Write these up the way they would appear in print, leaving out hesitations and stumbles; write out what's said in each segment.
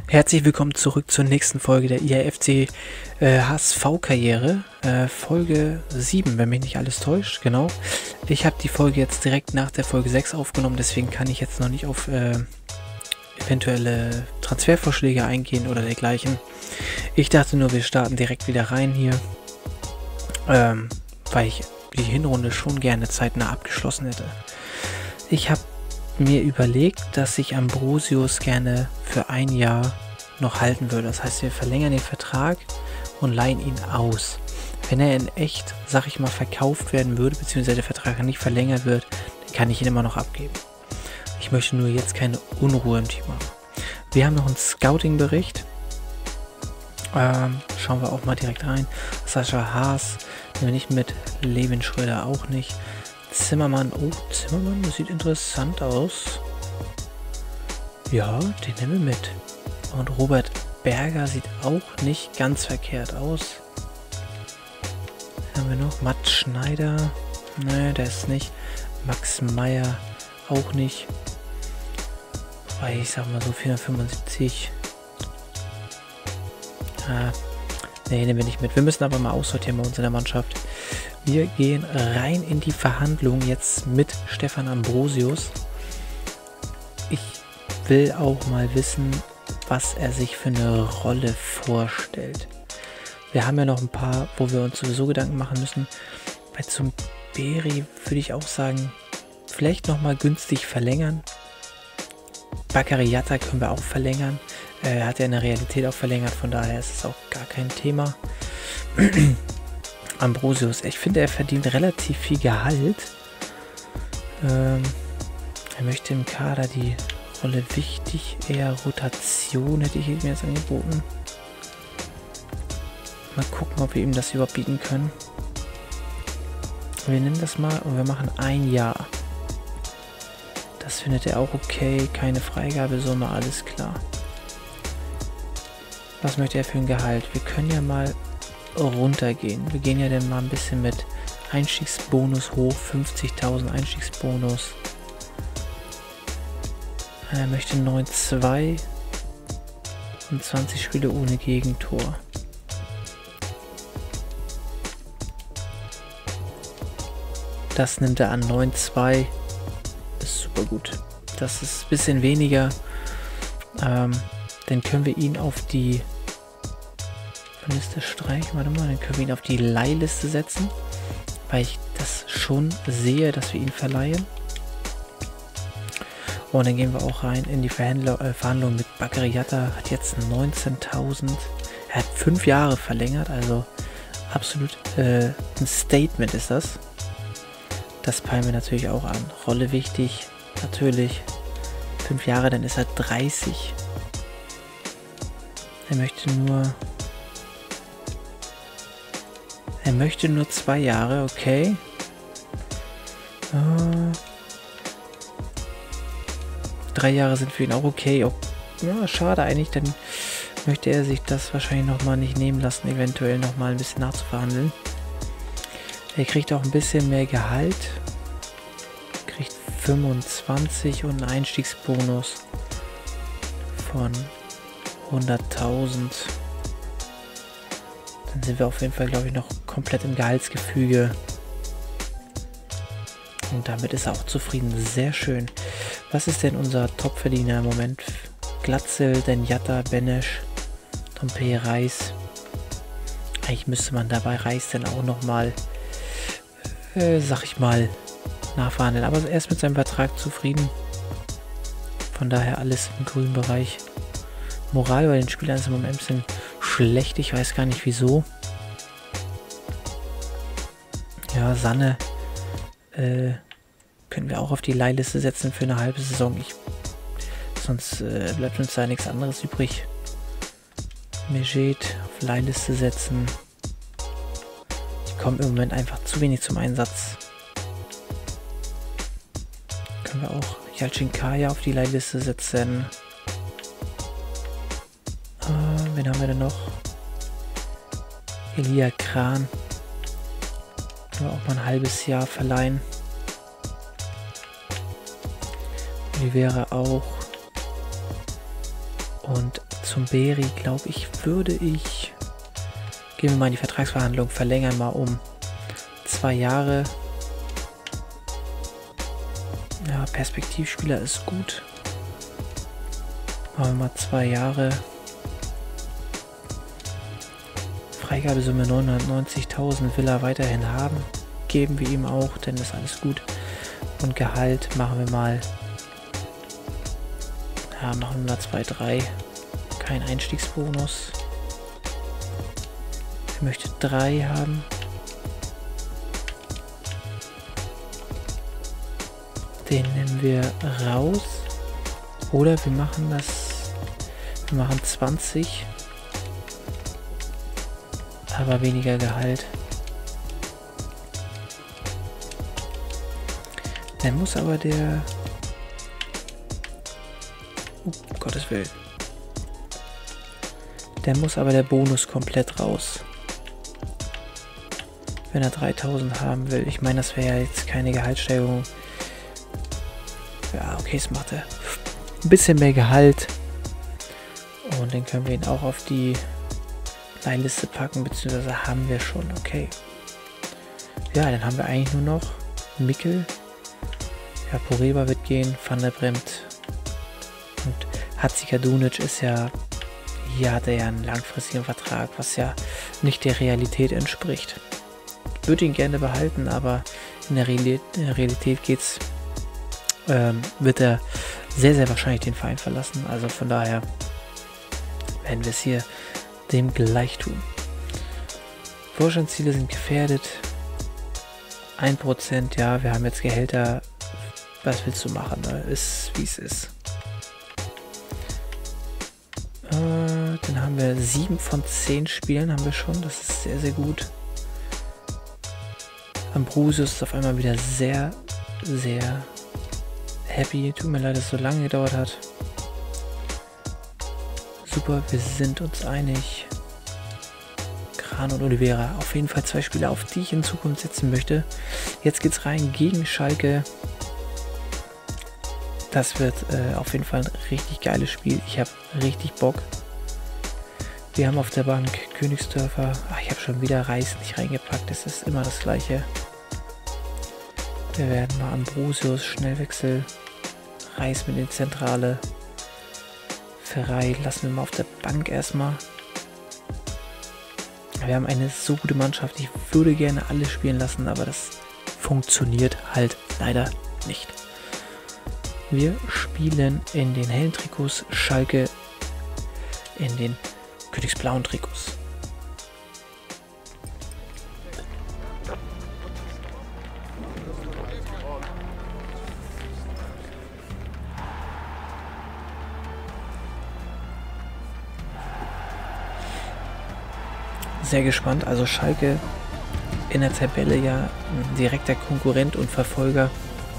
Herzlich willkommen zurück zur nächsten Folge der IAFC HSV-Karriere. Folge 7, wenn mich nicht alles täuscht, genau. Ich habe die Folge jetzt direkt nach der Folge 6 aufgenommen, deswegen kann ich jetzt noch nicht auf eventuelle Transfervorschläge eingehen oder dergleichen. Ich dachte nur, wir starten direkt wieder rein hier, weil ich die Hinrunde schon gerne zeitnah abgeschlossen hätte. Ich habe mir überlegt, dass ich Ambrosius gerne für ein Jahr noch halten würde. Das heißt, wir verlängern den Vertrag und leihen ihn aus. Wenn er in echt, sag ich mal, verkauft werden würde, beziehungsweise der Vertrag nicht verlängert wird, dann kann ich ihn immer noch abgeben. Ich möchte nur jetzt keine Unruhe im Team haben. Wir haben noch einen Scouting-Bericht. Schauen wir auch mal direkt rein. Sascha Haas nehmen wir nicht mit, Levin Schröder auch nicht. Zimmermann, oh, Zimmermann, das sieht interessant aus. Ja, den nehmen wir mit. Und Robert Berger sieht auch nicht ganz verkehrt aus. Was haben wir noch? Matt Schneider, ne, der ist nicht. Max Meyer auch nicht. Wobei, ich sag mal so 475. Ne, nehmen wir nicht mit. Wir müssen aber mal aussortieren bei uns in der Mannschaft. Wir gehen rein in die Verhandlung jetzt mit Stefan Ambrosius. Ich will auch mal wissen, was er sich für eine Rolle vorstellt. Wir haben ja noch ein paar, wo wir uns sowieso Gedanken machen müssen. Bei Zumberi würde ich auch sagen, vielleicht nochmal günstig verlängern. Bakary Yatta können wir auch verlängern. Er hat ja in der Realität auch verlängert, von daher ist es auch gar kein Thema. Ambrosius, ich finde, er verdient relativ viel Gehalt. Er möchte im Kader die Rolle wichtig, eher Rotation hätte ich mir jetzt angeboten. Mal gucken, ob wir ihm das überhaupt bieten können. Wir nehmen das mal und wir machen ein Jahr. Das findet er auch okay, keine Freigabesumme, alles klar. Was möchte er für ein Gehalt? Wir können ja mal runtergehen. Wir gehen ja dann mal ein bisschen mit Einstiegsbonus hoch, 50.000 Einstiegsbonus. Er möchte 9-2 und 20 Spiele ohne Gegentor. Das nimmt er an, 9-2 ist super gut. Das ist ein bisschen weniger. Dann können wir ihn auf die Liste streichen. Warte mal, dann können wir ihn auf die Leihliste setzen, weil ich das schon sehe, dass wir ihn verleihen. Und dann gehen wir auch rein in die Verhandlung mit Bakary Yatta. Hat jetzt 19.000. Er hat 5 Jahre verlängert, also absolut ein Statement ist das. Das peilen wir natürlich auch an. Rolle wichtig, natürlich. 5 Jahre, dann ist er 30. Er möchte nur 2 Jahre, okay. 3 Jahre sind für ihn auch okay. Oh, ja, schade eigentlich, dann möchte er sich das wahrscheinlich nochmal nicht nehmen lassen, eventuell nochmal ein bisschen nachzuverhandeln. Er kriegt auch ein bisschen mehr Gehalt. Kriegt 25 und einen Einstiegsbonus von 100.000. Dann sind wir auf jeden Fall, glaube ich, noch komplett im Gehaltsgefüge. Und damit ist er auch zufrieden. Sehr schön. Was ist denn unser Topverdiener im Moment? Glatzel, dann Yatta, Benesch, Dompe, Reis. Eigentlich müsste man dabei Reis dann auch nochmal, sag ich mal, nachverhandeln. Aber er ist mit seinem Vertrag zufrieden. Von daher alles im grünen Bereich. Moral bei den Spielern ist im Moment ein bisschen schlecht. Ich weiß gar nicht wieso. Ja, Sanne können wir auch auf die Leihliste setzen für eine halbe Saison. Sonst bleibt uns da nichts anderes übrig. Mejet auf Leihliste setzen. Ich komme im Moment einfach zu wenig zum Einsatz. Können wir auch Yalcin Kaya auf die Leihliste setzen. Wen haben wir denn noch? Elia Kran. Können wir auch mal ein halbes Jahr verleihen. Oliveira auch. Und zum Beri, glaube ich, gehen wir mal in die Vertragsverhandlung, verlängern mal um 2 Jahre. Ja, Perspektivspieler ist gut. Machen wir mal 2 Jahre. Freigabesumme 990.000 will er weiterhin haben. Geben wir ihm auch, denn ist alles gut. Und Gehalt machen wir mal. Ja, machen wir 2,3. Kein Einstiegsbonus. Ich möchte 3 haben. Den nehmen wir raus. Oder wir machen 20. Aber weniger Gehalt. Dann muss aber der... Gottes Willen. Dann muss aber der Bonus komplett raus. Wenn er 3.000 haben will. Ich meine, das wäre ja jetzt keine Gehaltssteigerung. Ja, okay, es macht er. Ein bisschen mehr Gehalt. Und dann können wir ihn auch auf die Leihliste packen, beziehungsweise haben wir schon. Okay. Ja, dann haben wir eigentlich nur noch Mikkel. Ja, Poreba wird gehen, Van der Bremt und Hatzikadunic ist ja, hier hat er ja einen langfristigen Vertrag, was ja nicht der Realität entspricht. Ich würde ihn gerne behalten, aber in der Realität wird er sehr, sehr wahrscheinlich den Verein verlassen. Also von daher werden wir es hier dem gleich tun. Vorstandsziele sind gefährdet. 1%, ja, wir haben jetzt Gehälter. Was willst du machen? Ne? Ist wie es ist. Dann haben wir 7 von 10 Spielen haben wir schon. Das ist sehr, sehr gut. Ambrosius ist auf einmal wieder sehr, sehr happy. Tut mir leid, dass es so lange gedauert hat. Super, wir sind uns einig. Kran und Oliveira. Auf jeden Fall 2 Spieler, auf die ich in Zukunft setzen möchte. Jetzt geht's rein gegen Schalke. Das wird auf jeden Fall ein richtig geiles Spiel. Ich habe richtig Bock. Wir haben auf der Bank Königsdörfer. Ach, ich habe schon wieder Reis nicht reingepackt. Das ist immer das Gleiche. Wir werden mal Ambrosius, Schnellwechsel. Reis mit in die Zentrale. Ferrei lassen wir mal auf der Bank erstmal. Wir haben eine so gute Mannschaft. Ich würde gerne alle spielen lassen, aber das funktioniert halt leider nicht. Wir spielen in den hellen Trikots, Schalke in den königsblauen Trikots. Sehr gespannt, also Schalke in der Tabelle ja ein direkter Konkurrent und Verfolger.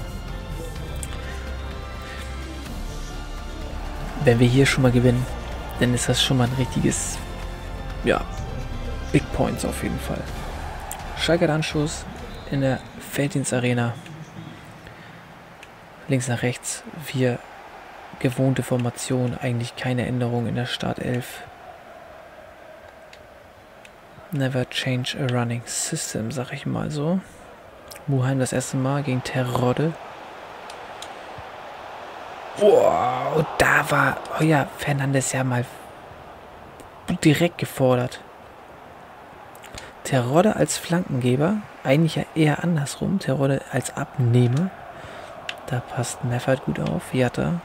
Wenn wir hier schon mal gewinnen, dann ist das schon mal ein richtiges, ja, Big Points auf jeden Fall. Schalke hat Anschluss in der Felddienstarena. Links nach rechts, wir gewohnte Formation, eigentlich keine Änderung in der Startelf. Never change a running system, sag ich mal so. Muheim das erste Mal gegen Terodde. Boah, und da war Heuer Fernandes ja mal direkt gefordert. Terodde als Flankengeber, eigentlich ja eher andersrum. Terodde als Abnehmer. Da passt Meffert gut auf. Jatta.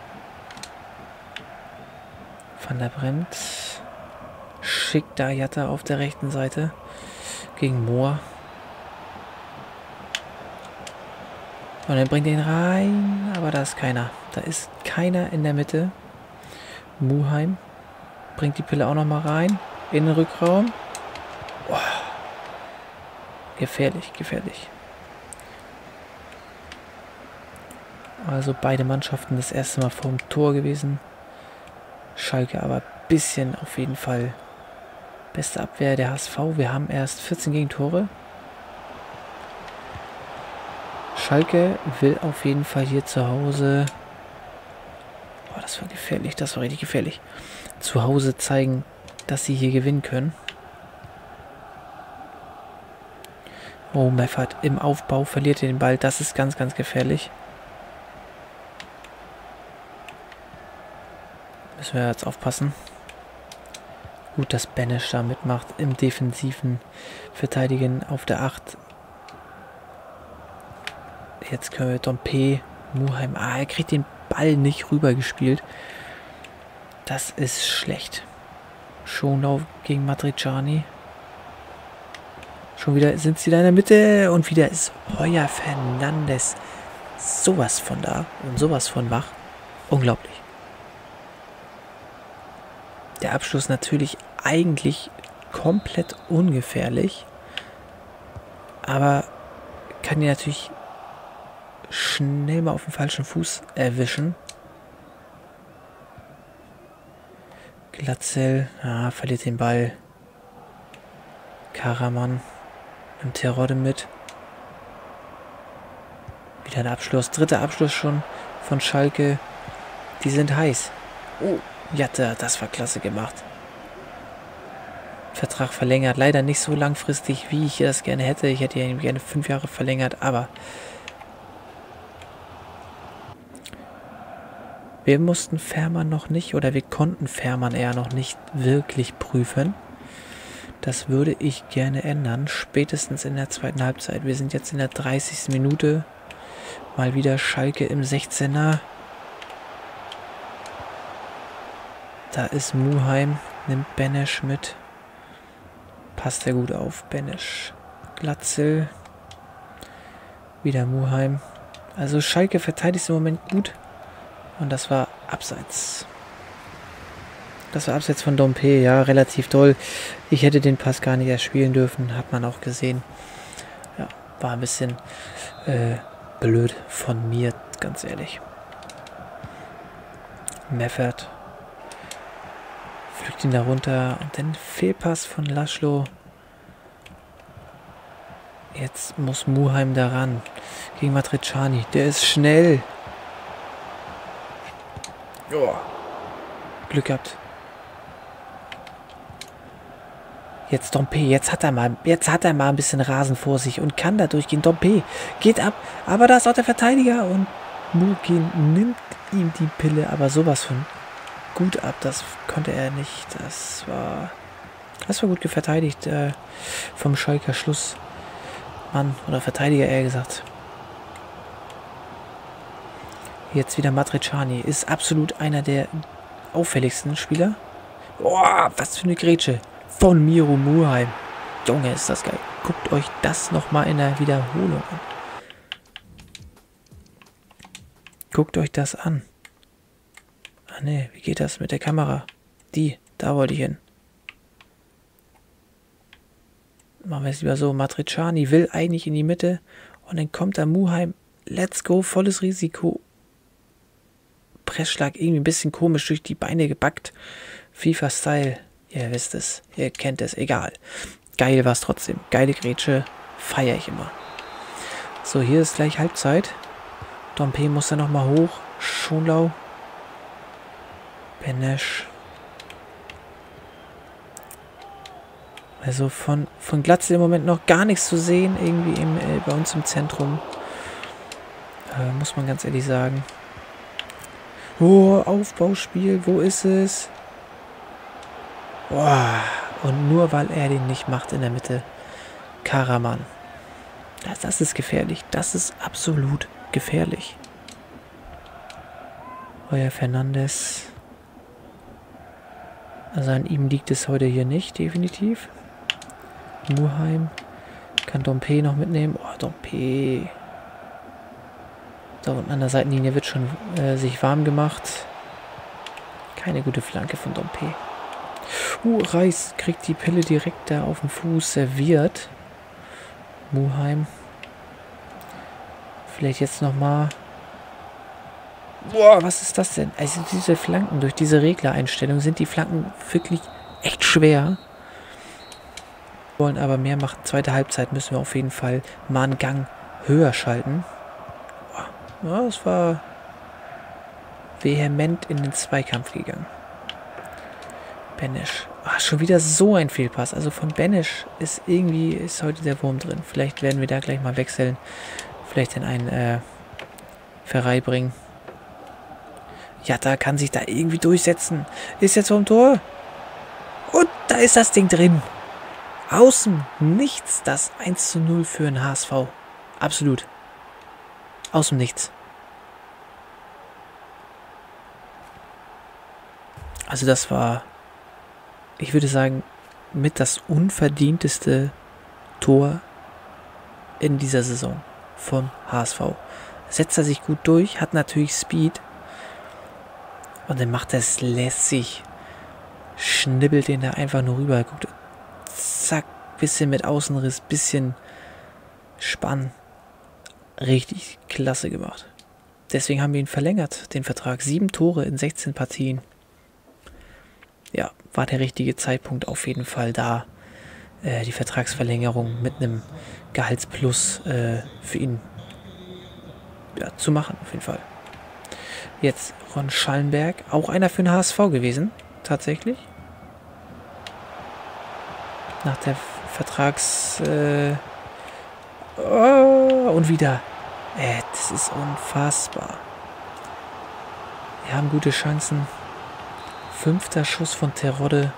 Van der Bremt. Schickt da Jatta auf der rechten Seite. Gegen Mohr. Und dann bringt er ihn rein. Aber da ist keiner. Da ist keiner in der Mitte. Muheim bringt die Pille auch noch mal rein. In den Rückraum. Oh. Gefährlich, gefährlich. Also beide Mannschaften das erste Mal vorm Tor gewesen. Schalke aber ein bisschen auf jeden Fall beste Abwehr der HSV. Wir haben erst 14 Gegentore. Schalke will auf jeden Fall hier zu Hause das war gefährlich. Das war richtig gefährlich. Zu Hause zeigen, dass sie hier gewinnen können. Oh, Meffert im Aufbau verliert den Ball. Das ist ganz, ganz gefährlich. Müssen wir jetzt aufpassen. Gut, dass Benesch da mitmacht im defensiven Verteidigen auf der 8. Jetzt können wir Dompe, Muheim. Ah, er kriegt den Ball nicht rübergespielt. Das ist schlecht. Schonlau gegen Matriciani. Schon wieder sind sie da in der Mitte. Und wieder ist Heuer Fernandes sowas von da. Und sowas von wach. Unglaublich. Der Abschluss natürlich eigentlich komplett ungefährlich. Aber kann ihn natürlich schnell mal auf den falschen Fuß erwischen. Glatzel, verliert den Ball. Karaman nimmt Terodde mit. Wieder ein Abschluss. Dritter Abschluss schon von Schalke. Die sind heiß. Oh, Jatta, das war klasse gemacht. Vertrag verlängert. Leider nicht so langfristig, wie ich das gerne hätte. Ich hätte ihn gerne 5 Jahre verlängert, aber wir mussten Fährmann noch nicht, oder wir konnten Fährmann eher noch nicht wirklich prüfen. Das würde ich gerne ändern, spätestens in der zweiten Halbzeit. Wir sind jetzt in der 30. Minute. Mal wieder Schalke im 16er. Da ist Muheim, nimmt Benesch mit. Passt er gut auf, Benesch. Glatzel. Wieder Muheim. Also Schalke verteidigt im Moment gut. Und das war abseits. Das war abseits von Dompe, ja, relativ toll. Ich hätte den Pass gar nicht erst spielen dürfen, hat man auch gesehen. Ja, war ein bisschen blöd von mir, ganz ehrlich. Meffert pflückt ihn da runter und dann Fehlpass von Laszlo. Jetzt muss Muheim daran gegen Matriciani. Der ist schnell. Oh. Glück gehabt. Jetzt Dompe, jetzt hat er mal ein bisschen Rasen vor sich und kann da durchgehen. Dompe geht ab, aber da ist auch der Verteidiger und Mukin nimmt ihm die Pille, aber sowas von gut ab. Das konnte er nicht. Das war gut verteidigt vom Schalker Schlussmann oder Verteidiger eher gesagt. Jetzt wieder Matriciani. Ist absolut einer der auffälligsten Spieler. Boah, was für eine Grätsche. Von Miro Muheim. Junge, ist das geil. Guckt euch das nochmal in der Wiederholung an. Guckt euch das an. Ah ne, wie geht das mit der Kamera? Da wollte ich hin. Machen wir es lieber so. Matriciani will eigentlich in die Mitte. Und dann kommt da Muheim. Let's go, volles Risiko. Pressschlag irgendwie ein bisschen komisch durch die Beine gebackt. FIFA-Style. Ihr wisst es. Ihr kennt es. Egal. Geil war es trotzdem. Geile Grätsche. Feiere ich immer. So, hier ist gleich Halbzeit. Dompe muss da nochmal hoch. Schonlau. Benesch. Also von Glatzel im Moment noch gar nichts zu sehen. Irgendwie bei uns im Zentrum. Muss man ganz ehrlich sagen. Oh, Aufbauspiel. Wo ist es? Boah. Und nur weil er den nicht macht in der Mitte. Karaman. Das ist gefährlich. Das ist absolut gefährlich. Heuer Fernandes. Also an ihm liegt es heute hier nicht, definitiv. Muheim. Kann Dompe noch mitnehmen. Oh, Dompe. Da unten an der Seitenlinie wird schon sich warm gemacht. Keine gute Flanke von Dompe. Reis kriegt die Pille direkt da auf den Fuß serviert. Muheim. Vielleicht jetzt nochmal. Boah, was ist das denn? Also diese Flanken, durch diese Reglereinstellung sind die Flanken wirklich echt schwer. Wir wollen aber mehr machen. Zweite Halbzeit müssen wir auf jeden Fall mal einen Gang höher schalten. Ja, das war vehement in den Zweikampf gegangen. Benesch. Ah, schon wieder so ein Fehlpass. Also von Benesch ist heute der Wurm drin. Vielleicht werden wir da gleich mal wechseln. Vielleicht in einen Ferrei bringen. Ja, da kann sich da irgendwie durchsetzen. Ist jetzt vom Tor. Und da ist das Ding drin. Außen nichts. Das 1:0 für den HSV. Absolut. Außen nichts. Also das war, ich würde sagen, mit das unverdienteste Tor in dieser Saison vom HSV. Setzt er sich gut durch, hat natürlich Speed. Und dann macht er es lässig. Schnibbelt den da einfach nur rüber. Guckt, zack, bisschen mit Außenriss, bisschen Spann. Richtig klasse gemacht. Deswegen haben wir ihn verlängert, den Vertrag. 7 Tore in 16 Partien. Ja, war der richtige Zeitpunkt auf jeden Fall da, die Vertragsverlängerung mit einem Gehaltsplus für ihn zu machen, auf jeden Fall. Jetzt Ron Schallenberg, auch einer für den HSV gewesen, tatsächlich. Nach der und wieder. Das ist unfassbar. Wir haben gute Chancen. 5. Schuss von Terodde.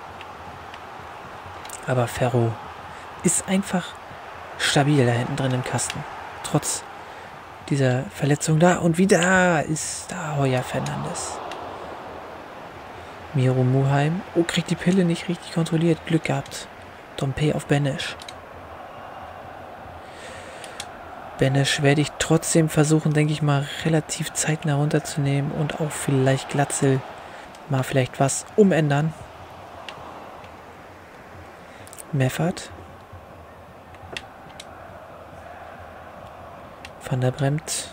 Aber Ferro ist einfach stabil da hinten drin im Kasten. Trotz dieser Verletzung da. Und wieder ist da Heuer Fernandes. Miro Muheim. Oh, kriegt die Pille nicht richtig kontrolliert. Glück gehabt. Dompe auf Benesch. Benesch werde ich trotzdem versuchen, denke ich mal, relativ zeitnah runterzunehmen. Und auch vielleicht Glatzel mal vielleicht was umändern. Meffert. Van der Bremt.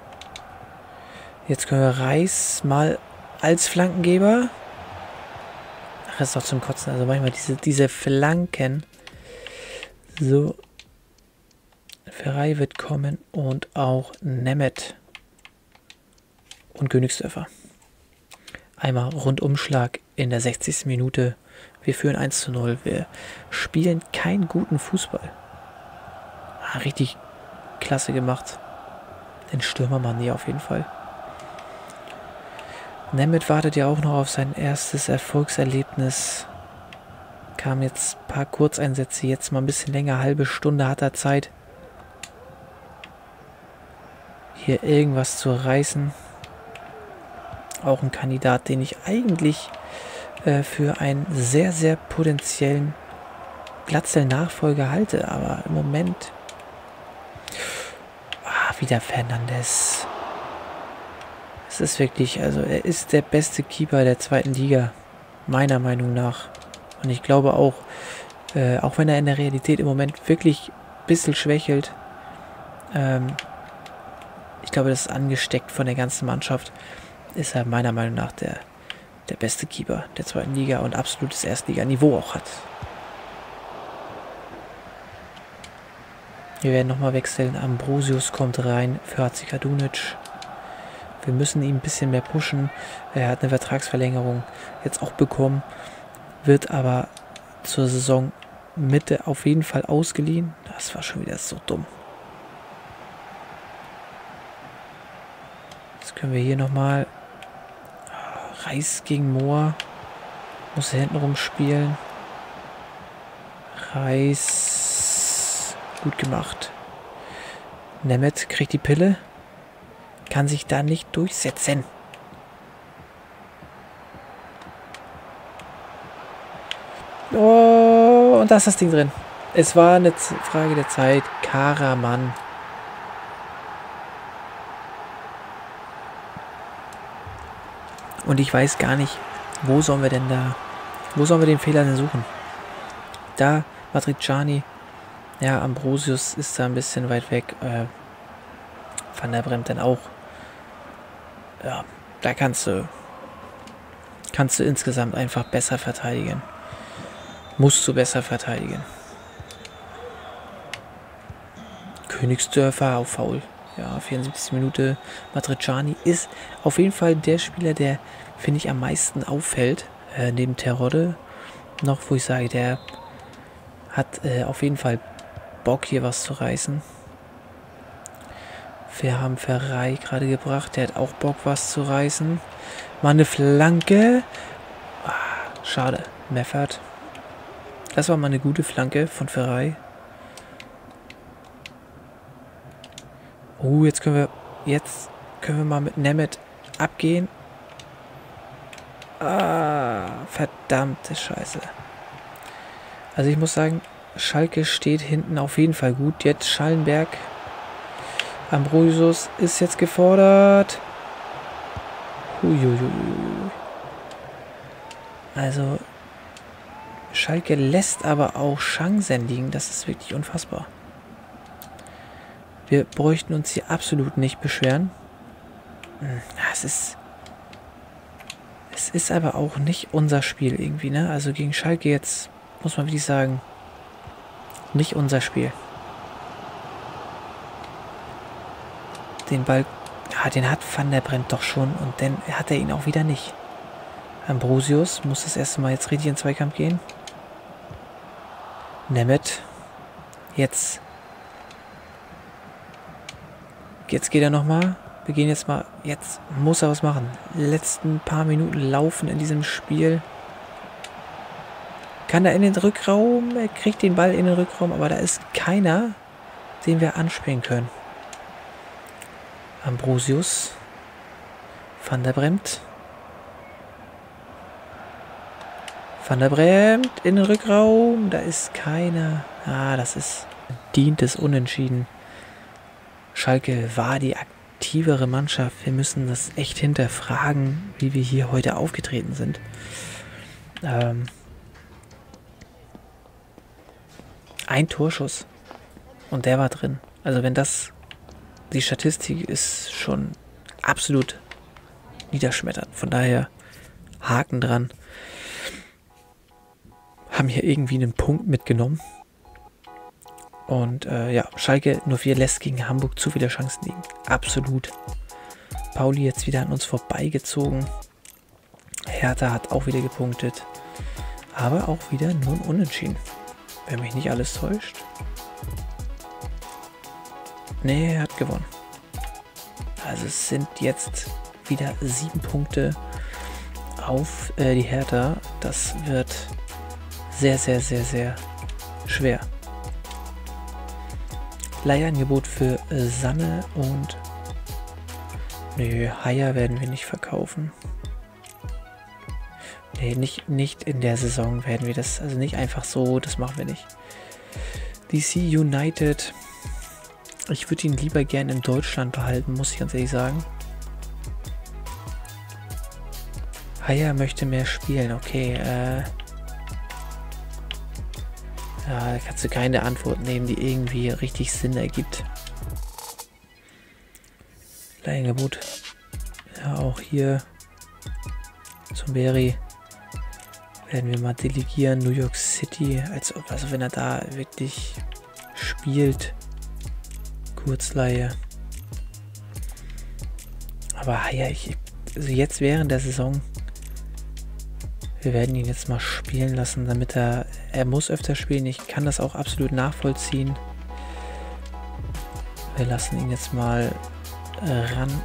Jetzt können wir Reis mal als Flankengeber. Ach, das ist doch zum Kotzen. Also manchmal diese Flanken. So. Ferrei wird kommen und auch Nemeth. Und Königsdörfer. Einmal Rundumschlag in der 60. Minute. Wir führen 1:0. Wir spielen keinen guten Fußball. Richtig klasse gemacht. Den Stürmermann hier auf jeden Fall. Nemeth wartet ja auch noch auf sein erstes Erfolgserlebnis. Kam jetzt ein paar Kurzeinsätze. Jetzt mal ein bisschen länger. Halbe Stunde hat er Zeit, hier irgendwas zu reißen. Auch ein Kandidat, den ich eigentlich für einen sehr, sehr potenziellen Glatzel-Nachfolger halte. Aber im Moment... wieder Fernandes. Es ist wirklich, also er ist der beste Keeper der 2. Liga. Meiner Meinung nach. Und ich glaube auch, auch wenn er in der Realität im Moment wirklich ein bisschen schwächelt, ich glaube, das ist angesteckt von der ganzen Mannschaft, ist er meiner Meinung nach der beste Keeper der 2. Liga und absolutes Erstliganiveau auch hat. Wir werden nochmal wechseln. Ambrosius kommt rein für Hatzikadunic. Wir müssen ihn ein bisschen mehr pushen. Er hat eine Vertragsverlängerung jetzt auch bekommen, wird aber zur Saisonmitte auf jeden Fall ausgeliehen. Das war schon wieder so dumm. Jetzt können wir hier nochmal Reis gegen Mohr. Muss er hinten rumspielen. Reis. Gut gemacht. Nemeth kriegt die Pille. Kann sich da nicht durchsetzen. Oh, und da ist das Ding drin. Es war eine Frage der Zeit. Karaman. Und ich weiß gar nicht, wo sollen wir den Fehler denn suchen? Da, Matriciani. Ja, Ambrosius ist da ein bisschen weit weg. Van der Bremt dann auch. Ja, da kannst du insgesamt einfach besser verteidigen. Musst du besser verteidigen. Königsdörfer auf Foul. ja, 74. Minute. Matriciani ist auf jeden Fall der Spieler, der, finde ich, am meisten auffällt, neben Terodde. Noch, wo ich sage, der hat auf jeden Fall Bock, hier was zu reißen. Wir haben Ferrei gerade gebracht, der hat auch Bock, was zu reißen. Mal eine Flanke. Ah, schade, Meffert. Das war mal eine gute Flanke von Ferrei. Oh, jetzt können wir mal mit Nemeth abgehen. Ah, verdammte Scheiße. Also ich muss sagen, Schalke steht hinten auf jeden Fall gut. Jetzt Schallenberg. Ambrosius ist jetzt gefordert. Huiuiui. Also Schalke lässt aber auch Chancen liegen. Das ist wirklich unfassbar. Wir bräuchten uns hier absolut nicht beschweren. Es ist aber auch nicht unser Spiel irgendwie, ne? Also gegen Schalke jetzt, muss man wirklich sagen, nicht unser Spiel. Den Ball, ja, den hat Van der Bremt doch schon und dann hat er ihn auch wieder nicht. Ambrosius muss das erste Mal jetzt richtig in Zweikampf gehen. Nemeth. Jetzt geht er nochmal. Wir gehen jetzt mal. Jetzt muss er was machen. Letzten paar Minuten laufen in diesem Spiel. Kann er in den Rückraum? Er kriegt den Ball in den Rückraum, aber da ist keiner, den wir anspielen können. Ambrosius. Van der Bremt. Van der Bremt in den Rückraum. Da ist keiner. Ah, das ist verdientes Unentschieden. Schalke war die aktivere Mannschaft. Wir müssen das echt hinterfragen, wie wir hier heute aufgetreten sind. Ein Torschuss. Und der war drin. Also wenn das... Die Statistik ist schon absolut niederschmetternd. Von daher Haken dran. Haben hier irgendwie einen Punkt mitgenommen. Und ja, Schalke 04 lässt gegen Hamburg zu viele Chancen liegen. Absolut. Pauli jetzt wieder an uns vorbeigezogen. Hertha hat auch wieder gepunktet. Aber auch wieder nur ein Unentschieden. Wenn mich nicht alles täuscht. Nee, er hat gewonnen. Also es sind jetzt wieder 7 Punkte auf die Hertha. Das wird sehr, sehr, sehr, sehr schwer. Leihangebot für Sanne und... Nö, Haier werden wir nicht verkaufen. Nee, nicht in der Saison werden wir das... Also nicht einfach so, das machen wir nicht. DC United... Ich würde ihn lieber gerne in Deutschland behalten, muss ich ganz ehrlich sagen. Haier möchte mehr spielen, okay. Ja, da kannst du keine Antwort nehmen, die irgendwie richtig Sinn ergibt. Leihangebot. Ja, auch hier zum Berry werden wir mal delegieren. New York City, als ob, also wenn er da wirklich spielt. Kurzleihe. Aber ja, also jetzt während der Saison, wir werden ihn jetzt mal spielen lassen, damit er muss öfter spielen. Ich kann das auch absolut nachvollziehen. Wir lassen ihn jetzt mal ran.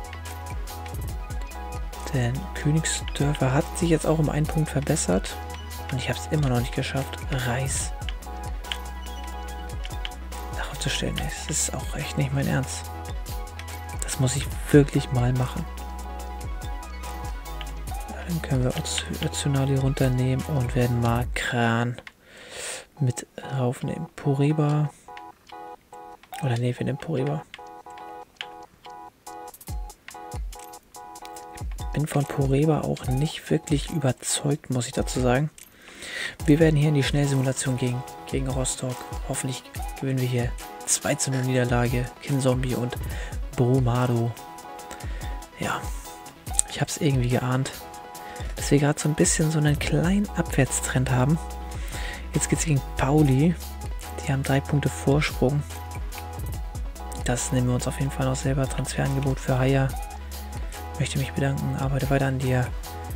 Denn Königsdörfer hat sich jetzt auch um 1 Punkt verbessert. Und ich habe es immer noch nicht geschafft. Reis zu stellen. Das ist auch echt nicht mein Ernst. Das muss ich wirklich mal machen. Dann können wir Öztunali runternehmen und werden mal Kran mit raufnehmen. Poreba. Oder nee, wir nehmen Poreba. Ich bin von Poreba auch nicht wirklich überzeugt, muss ich dazu sagen. Wir werden hier in die Schnellsimulation gegen Rostock. Hoffentlich gewinnen wir hier 2:0 Niederlage. Kinzombie und Brumado. Ja, ich habe es irgendwie geahnt, dass wir gerade so ein bisschen so einen kleinen Abwärtstrend haben. Jetzt geht es gegen Pauli. Die haben 3 Punkte Vorsprung. Das nehmen wir uns auf jeden Fall noch selber. Transferangebot für Haier. Möchte mich bedanken. Arbeite weiter an dir.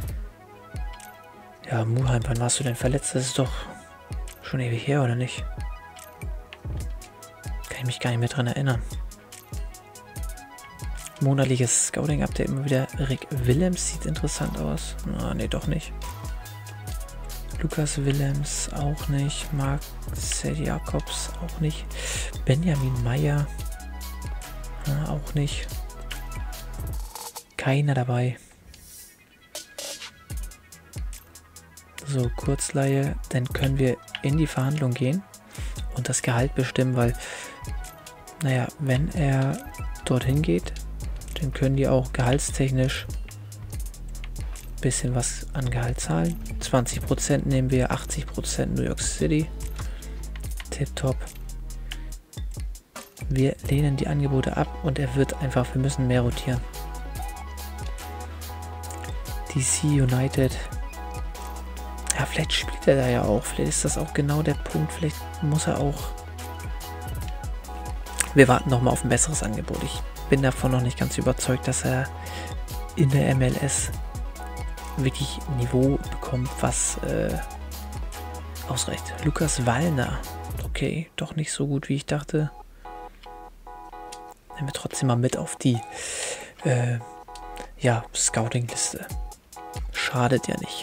Ja, Mulheim, wann warst du denn verletzt? Das ist doch schon ewig her, oder nicht? Kann ich mich gar nicht mehr dran erinnern. Monatliches Scouting-Update immer wieder. Rick Willems sieht interessant aus. Ah, nee, doch nicht. Lukas Willems auch nicht. Marcel Jakobs auch nicht. Benjamin Meyer auch nicht. Keiner dabei. So, Kurzleihe. Dann können wir in die Verhandlung gehen und das Gehalt bestimmen, weil, naja, wenn er dorthin geht, dann können die auch gehaltstechnisch ein bisschen was an Gehalt zahlen. 20% nehmen wir, 80% New York City. Tipptopp. Wir lehnen die Angebote ab und er wird einfach, wir müssen mehr rotieren. DC United. Ja, vielleicht spielt er da ja auch. Vielleicht ist das auch genau der Punkt. Vielleicht muss er auch... Wir warten nochmal auf ein besseres Angebot. Ich bin davon noch nicht ganz überzeugt, dass er in der MLS wirklich Niveau bekommt, was ausreicht. Lukas Wallner. Okay, doch nicht so gut, wie ich dachte. Nehmen wir trotzdem mal mit auf die ja, Scouting-Liste. Schadet ja nicht.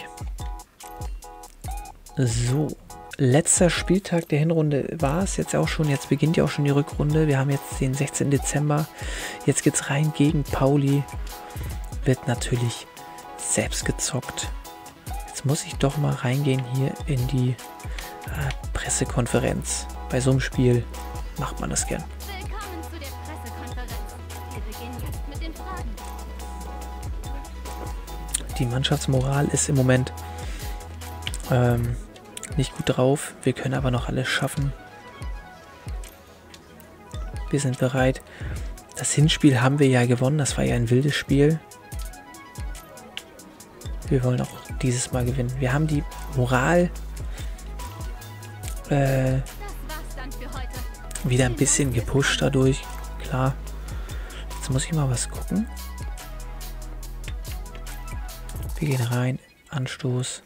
So, letzter Spieltag der Hinrunde war es jetzt auch schon. Jetzt beginnt ja auch schon die Rückrunde. Wir haben jetzt den 16. Dezember. Jetzt geht es rein gegen Pauli. Wird natürlich selbst gezockt. Jetzt muss ich doch mal reingehen hier in die Pressekonferenz. Bei so einem Spiel macht man das gern. Willkommen zu der Pressekonferenz. Wir beginnen jetzt mit den Fragen. Die Mannschaftsmoral ist im Moment nicht gut drauf. Wir können aber noch alles schaffen. Wir sind bereit. Das Hinspiel haben wir ja gewonnen. Das war ja ein wildes Spiel. Wir wollen auch dieses Mal gewinnen. Wir haben die Moral wieder ein bisschen gepusht dadurch. Klar. Jetzt muss ich mal was gucken. Wir gehen rein. Anstoß.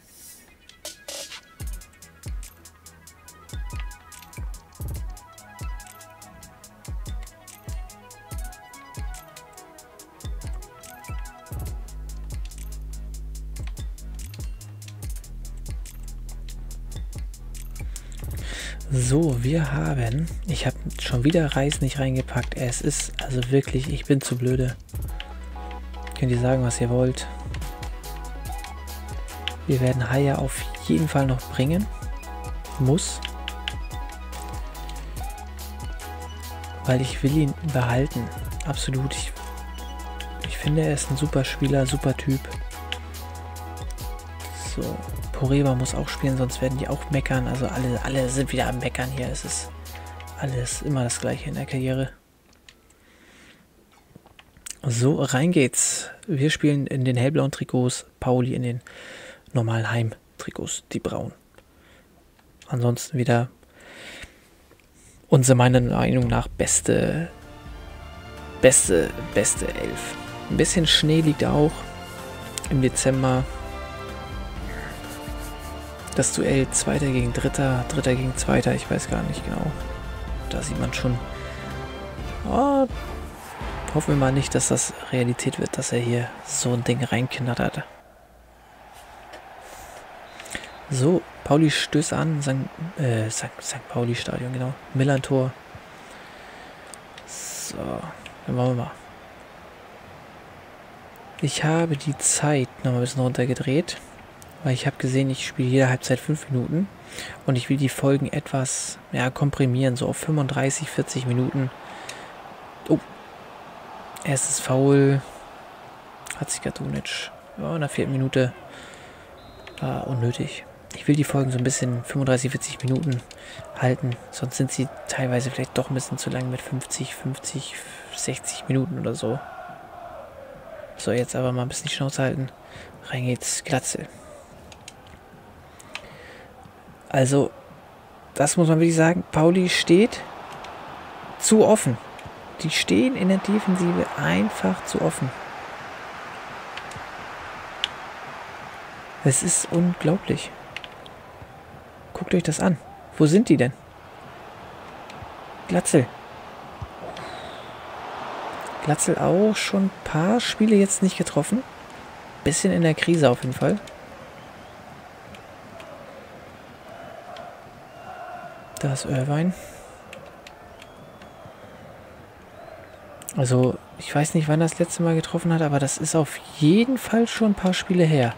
So, wir haben, ich habe schon wieder Reis nicht reingepackt. Es ist also wirklich, ich bin zu blöde. Könnt ihr sagen, was ihr wollt. Wir werden Haier auf jeden Fall noch bringen. Muss. Weil ich will ihn behalten. Absolut. Ich finde, er ist ein super Spieler, super Typ. So. Poreba muss auch spielen, sonst werden die auch meckern. Also alle sind wieder am Meckern hier. Es ist alles immer das Gleiche in der Karriere. So, rein geht's. Wir spielen in den hellblauen Trikots, Pauli in den normalen Heim-Trikots, die braunen. Ansonsten wieder unsere Meinung nach beste Elf. Ein bisschen Schnee liegt auch im Dezember. Das Duell Zweiter gegen Dritter, Dritter gegen Zweiter, ich weiß gar nicht genau. Da sieht man schon. Oh, hoffen wir mal nicht, dass das Realität wird, dass er hier so ein Ding reinknattert. So, Pauli stößt an, St. Pauli Stadion, genau. Millantor. So, dann machen wir mal. Ich habe die Zeit noch ein bisschen runtergedreht. Weil ich habe gesehen, ich spiele jede Halbzeit 5 Minuten und ich will die Folgen etwas komprimieren, so auf 35, 40 Minuten. Oh, erstes Foul. Hatzikatunic. Ja, in der 4. Minute. Unnötig. Ich will die Folgen so ein bisschen 35, 40 Minuten halten, sonst sind sie teilweise vielleicht doch ein bisschen zu lang mit 50, 60 Minuten oder so. So, jetzt aber mal ein bisschen die Schnauze halten. Rein geht's, Glatze. Also, das muss man wirklich sagen, Pauli steht zu offen. Die stehen in der Defensive einfach zu offen. Es ist unglaublich. Guckt euch das an. Wo sind die denn? Glatzel. Glatzel auch schon ein paar Spiele jetzt nicht getroffen. Bisschen in der Krise auf jeden Fall. Da ist Irvine. Also, ich weiß nicht, wann er das letzte Mal getroffen hat, aber das ist auf jeden Fall schon ein paar Spiele her.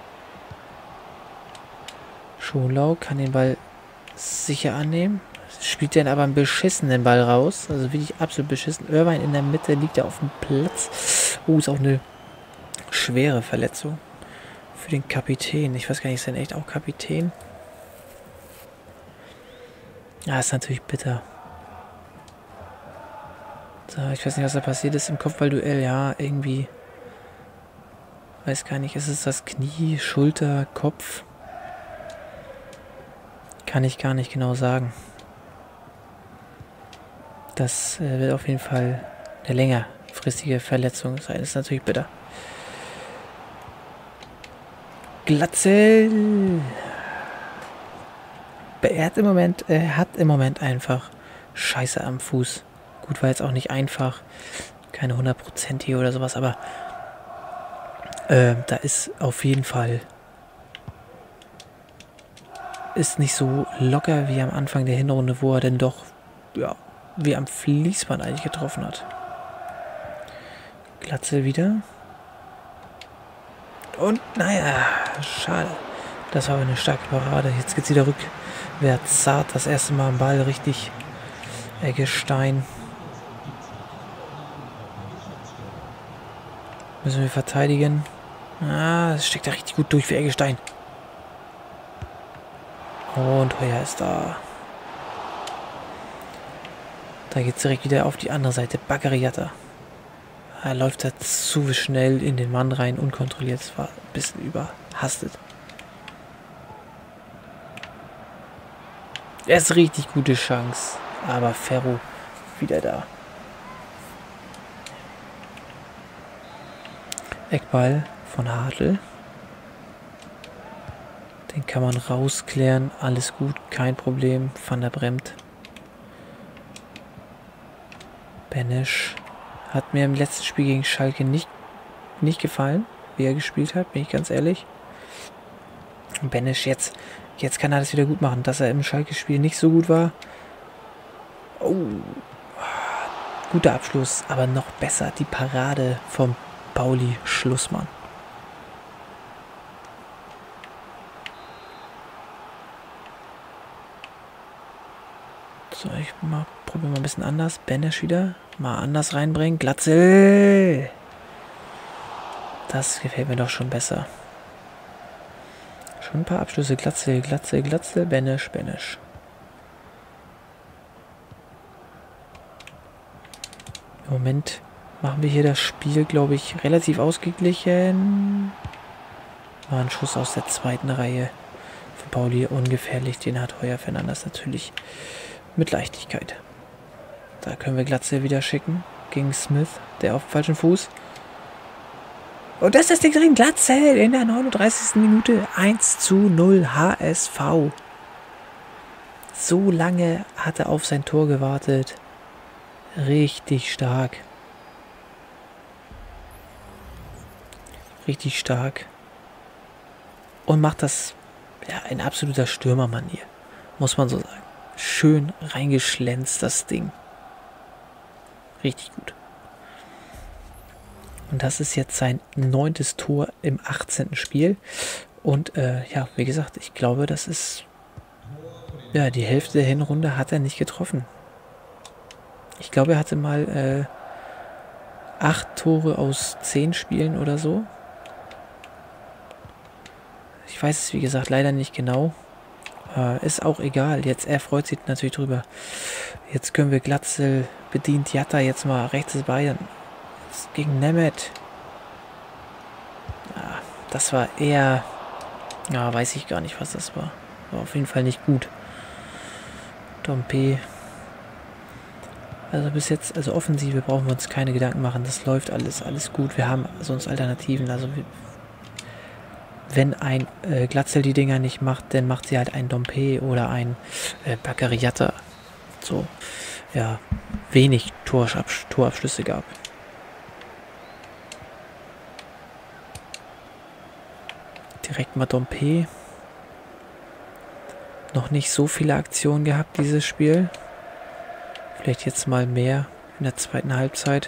Scholau kann den Ball sicher annehmen. Spielt dann aber einen beschissenen Ball raus. Also wirklich absolut beschissen. Irvine in der Mitte liegt er auf dem Platz. Oh, ist auch eine schwere Verletzung für den Kapitän. Ich weiß gar nicht, ist er echt auch Kapitän? Ja, ist natürlich bitter. So, ich weiß nicht, was da passiert ist im Kopfballduell. Ja, irgendwie. Weiß gar nicht, ist es das Knie, Schulter, Kopf? Kann ich gar nicht genau sagen. Das wird auf jeden Fall eine längerfristige Verletzung sein. Das ist natürlich bitter. Glatzel. Er hat im Moment einfach Scheiße am Fuß. Gut, war jetzt auch nicht einfach. Keine 100%ige oder sowas, aber da ist auf jeden Fall ist nicht so locker wie am Anfang der Hinrunde, wo er denn doch, ja, wie am Fließband eigentlich getroffen hat. Glatzel wieder. Und, naja, schade. Das war aber eine starke Parade. Jetzt geht's wieder rückwärts. Zart, das erste Mal am Ball, richtig Eggestein. Müssen wir verteidigen. Ah, das steckt da richtig gut durch für Eggestein. Und Heuer ist da. Da geht es direkt wieder auf die andere Seite. Baccariata. Er läuft da zu schnell in den Mann rein, unkontrolliert. Es war ein bisschen überhastet. Erst richtig gute Chance. Aber Ferro wieder da. Eckball von Hartl. Den kann man rausklären. Alles gut, kein Problem. Van der Bremt. Benesch hat mir im letzten Spiel gegen Schalke nicht gefallen, wie er gespielt hat, bin ich ganz ehrlich. Benesch jetzt kann er das wieder gut machen, dass er im Schalke-Spiel nicht so gut war. Oh, guter Abschluss, aber noch besser die Parade vom Pauli Schlussmann. So, ich probiere mal ein bisschen anders. Benesch wieder. Mal anders reinbringen. Glatzel! Das gefällt mir doch schon besser. Schon ein paar Abschlüsse. Glatzel, Glatzel, Glatzel. Benesch, Benesch. Im Moment machen wir hier das Spiel, glaube ich, relativ ausgeglichen. War ein Schuss aus der zweiten Reihe. Für Pauli ungefährlich. Den hat Heuer Fernandes natürlich mit Leichtigkeit. Da können wir Glatzel wieder schicken. Gegen Smith, der auf dem falschen Fuß. Und das ist das Ding drin. Glatzel in der 39. Minute. 1:0 HSV. So lange hat er auf sein Tor gewartet. Richtig stark. Richtig stark. Und macht das, ja, in absoluter Stürmermanier. Muss man so sagen. Schön reingeschlänzt, das Ding. Richtig gut. Und das ist jetzt sein 9. Tor im 18. Spiel. Und ja, wie gesagt, ich glaube, das ist, ja, die Hälfte der Hinrunde hat er nicht getroffen. Ich glaube, er hatte mal 8 Tore aus 10 Spielen oder so. Ich weiß es, wie gesagt, leider nicht genau. Ist auch egal. Jetzt, er freut sich natürlich drüber. Jetzt können wir Glatzel, bedient Jatta jetzt mal rechts des Bayern. Gegen Nemeth. Ja, das war eher, ja, weiß ich gar nicht, was das war. War auf jeden Fall nicht gut. Dompe. Also bis jetzt, also Offensive brauchen wir uns keine Gedanken machen. Das läuft alles gut. Wir haben sonst Alternativen. Also wenn ein Glatzel die Dinger nicht macht, dann macht sie halt ein Dompe oder ein Baccariata. So, ja, wenig Torabschlüsse gab. Direkt mal Dompe. Noch nicht so viele Aktionen gehabt, dieses Spiel. Vielleicht jetzt mal mehr in der zweiten Halbzeit.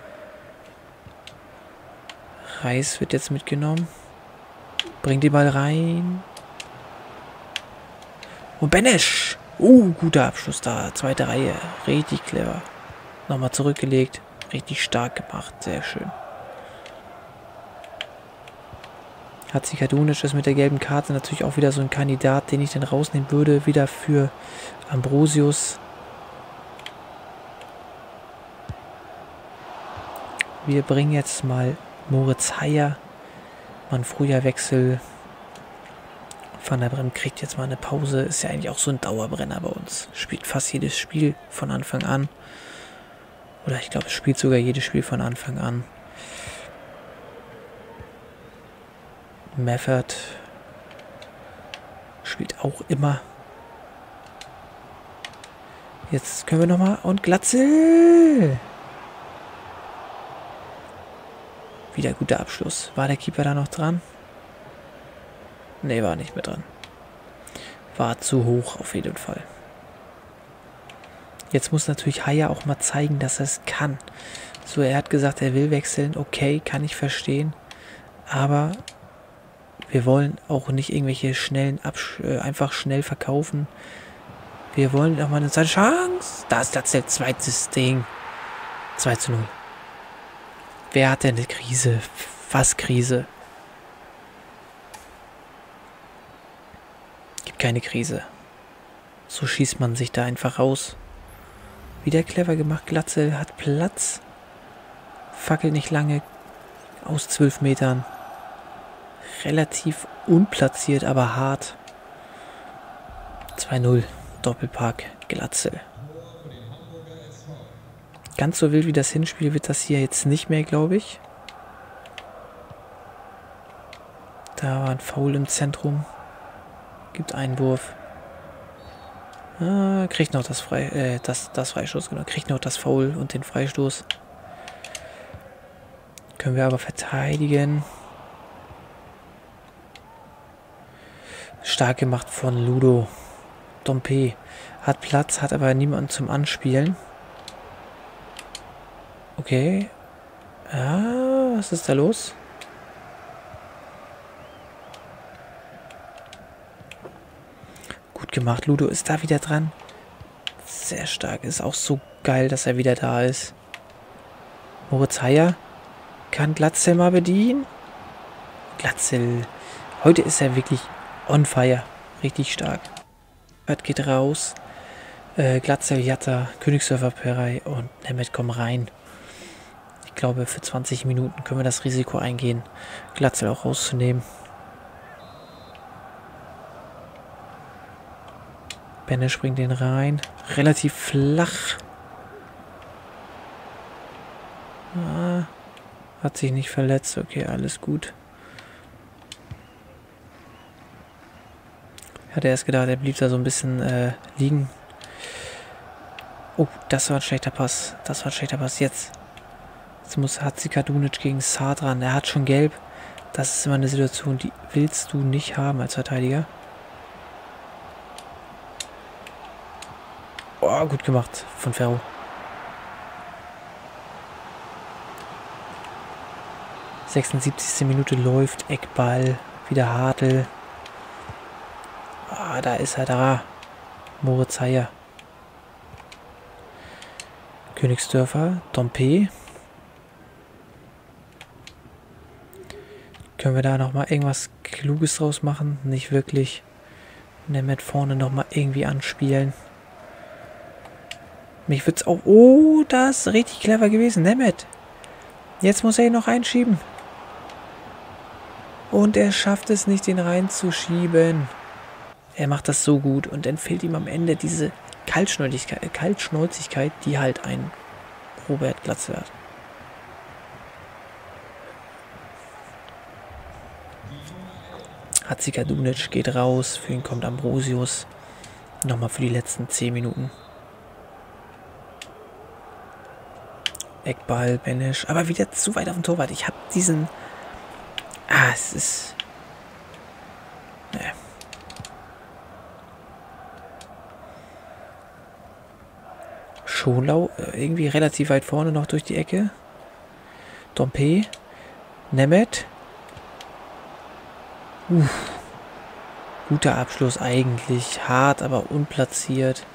Reis wird jetzt mitgenommen. Bringt die Ball rein. Und Benesch. Guter Abschluss da. Zweite Reihe. Richtig clever. Nochmal zurückgelegt. Richtig stark gemacht. Sehr schön. Hatzikadunic ist mit der gelben Karte natürlich auch wieder so ein Kandidat, den ich dann rausnehmen würde. Wieder für Ambrosius. Wir bringen jetzt mal Moritz Heyer. Mal ein früher Wechsel. Van der Brem kriegt jetzt mal eine Pause. Ist ja eigentlich auch so ein Dauerbrenner bei uns. Spielt fast jedes Spiel von Anfang an. Oder ich glaube, es spielt sogar jedes Spiel von Anfang an. Meffert spielt auch immer. Jetzt können wir nochmal. Und Glatzel! Wieder guter Abschluss. War der Keeper da noch dran? Ne, war nicht mehr dran. War zu hoch auf jeden Fall. Jetzt muss natürlich Heyer auch mal zeigen, dass er es kann. So, er hat gesagt, er will wechseln. Okay, kann ich verstehen. Aber wir wollen auch nicht irgendwelche schnellen einfach schnell verkaufen. Wir wollen auch mal eine zweite Chance. Da ist das der zweite Ding. 2:0. Wer hat denn eine Krise? Was Krise? Gibt keine Krise. So schießt man sich da einfach raus. Wieder clever gemacht. Glatzel hat Platz. Fackelt nicht lange. Aus 12 Metern. Relativ unplatziert, aber hart. 2:0. Doppelpack. Glatzel. Ganz so wild wie das Hinspiel wird das hier jetzt nicht mehr, glaube ich. Da war ein Foul im Zentrum. Gibt Einwurf. Kriegt noch das Freistoß, genau. Kriegt noch das Foul und den Freistoß. Können wir aber verteidigen. Stark gemacht von Ludo. Dompe hat Platz, hat aber niemanden zum Anspielen. Okay. Was ist da los? Gut gemacht. Ludo ist da wieder dran. Sehr stark. Ist auch so geil, dass er wieder da ist. Moritz Heyer kann Glatzel mal bedienen. Glatzel. Heute ist er wirklich on fire. Richtig stark. Geht raus. Glatzel, Jatta, Königsdörfer, Perey und Nemeth kommen rein. Ich glaube, für 20 Minuten können wir das Risiko eingehen, Glatzel auch rauszunehmen. Benne springt den rein. Relativ flach. Hat sich nicht verletzt. Okay, alles gut. Hatte erst gedacht, er blieb da so ein bisschen liegen. Oh, das war ein schlechter Pass. Das war ein schlechter Pass. Jetzt muss Hatzikadunic gegen Saar dran. Er hat schon gelb. Das ist immer eine Situation, die willst du nicht haben als Verteidiger. Oh, gut gemacht von Ferro. – 76. Minute läuft. Eckball. Wieder Hartl. Da ist er da. Moritz Heyer. Königsdörfer. Dompe. Können wir da nochmal irgendwas Kluges draus machen? Nicht wirklich. Nemeth vorne nochmal irgendwie anspielen. Mich würde es auch... Oh, das ist richtig clever gewesen. Nemeth. Jetzt muss er ihn noch einschieben. Und er schafft es nicht, den reinzuschieben. Er macht das so gut. Und dann fehlt ihm am Ende diese Kaltschnäuzigkeit, die halt ein Robert Glatzel hat. Hatzikadunic geht raus, für ihn kommt Ambrosius. Nochmal für die letzten 10 Minuten. Eckball, Benesch, aber wieder zu weit auf dem Torwart. Ich habe diesen... es ist... Nee. Schonlau, irgendwie relativ weit vorne noch durch die Ecke. Dompe. Nemeth. Guter Abschluss eigentlich. Hart, aber unplatziert.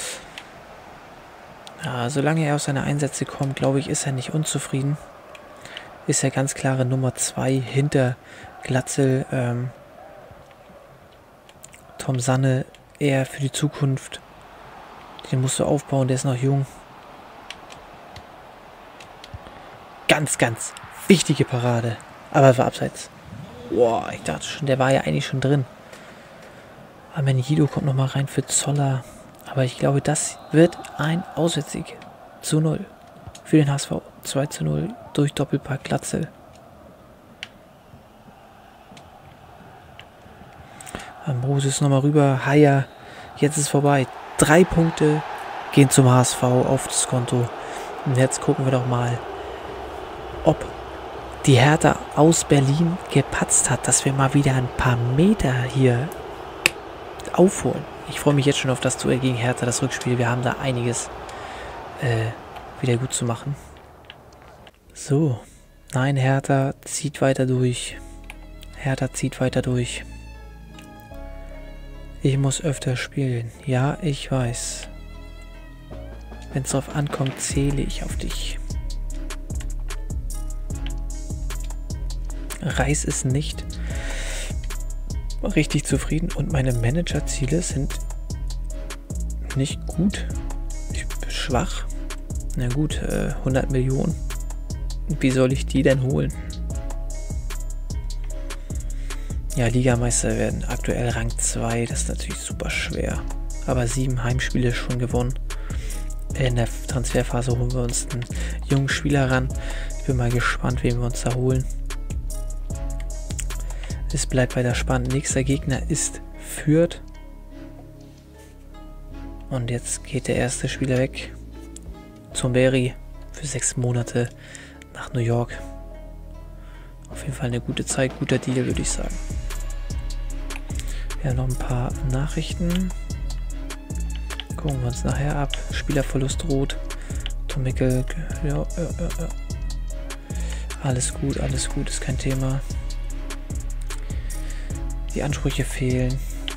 Ja, solange er aus seine Einsätze kommt, glaube ich, ist er nicht unzufrieden. Ist er ganz klare Nummer 2 hinter Glatzel. Tom Sanne eher für die Zukunft. Den musst du aufbauen, der ist noch jung. Ganz, ganz wichtige Parade. Aber war abseits. Boah, ich dachte schon, der war ja eigentlich schon drin. Amenido kommt nochmal rein für Zoller. Aber ich glaube, das wird ein Auswärtssieg. Zu 0. Für den HSV. 2:0 durch Doppelpack Glatzel. Ambrosius nochmal rüber. Haier. Jetzt ist vorbei. 3 Punkte gehen zum HSV auf das Konto. Und jetzt gucken wir doch mal, ob die Hertha aus Berlin gepatzt hat, dass wir mal wieder ein paar Meter hier aufholen. Ich freue mich jetzt schon auf das Duell gegen Hertha, das Rückspiel. Wir haben da einiges wieder gut zu machen. So, nein, Hertha zieht weiter durch. Hertha zieht weiter durch. Ich muss öfter spielen. Ja, ich weiß. Wenn es drauf ankommt, zähle ich auf dich. Reis ist nicht richtig zufrieden und meine Managerziele sind nicht gut. Ich bin schwach. Na gut, 100 Millionen. Wie soll ich die denn holen? Ja, Ligameister werden aktuell Rang 2. Das ist natürlich super schwer. Aber 7 Heimspiele schon gewonnen. In der Transferphase holen wir uns einen jungen Spieler ran. Ich bin mal gespannt, wen wir uns da holen. Es bleibt weiter spannend. Nächster Gegner ist Fürth. Und jetzt geht der erste Spieler weg. Zomberry für 6 Monate nach New York. Auf jeden Fall eine gute Zeit, guter Deal, würde ich sagen. Wir haben noch ein paar Nachrichten. Gucken wir uns nachher ab. Spielerverlust rot. Tomickel. Ja. Alles gut, ist kein Thema. Die Ansprüche fehlen.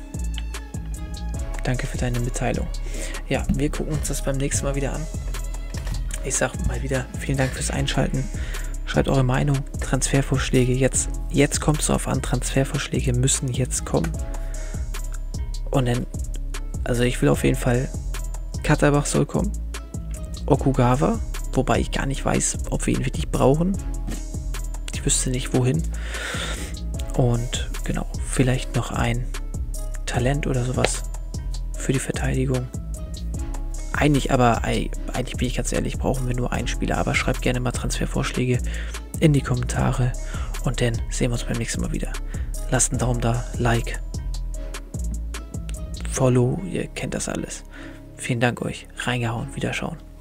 Danke für deine Mitteilung. Ja, wir gucken uns das beim nächsten Mal wieder an. Ich sag mal wieder, vielen Dank fürs Einschalten. Schreibt eure Meinung, Transfervorschläge. Jetzt kommt es darauf an, Transfervorschläge müssen jetzt kommen. Und dann, also ich will auf jeden Fall, Katterbach soll kommen. Okugawa, wobei ich gar nicht weiß, ob wir ihn wirklich brauchen. Ich wüsste nicht, wohin. Und genau, vielleicht noch ein Talent oder sowas für die Verteidigung. Eigentlich bin ich ganz ehrlich, brauchen wir nur einen Spieler. Aber schreibt gerne mal Transfervorschläge in die Kommentare. Und dann sehen wir uns beim nächsten Mal wieder. Lasst einen Daumen da, Like, Follow, ihr kennt das alles. Vielen Dank euch. Reingehauen, Wiederschauen.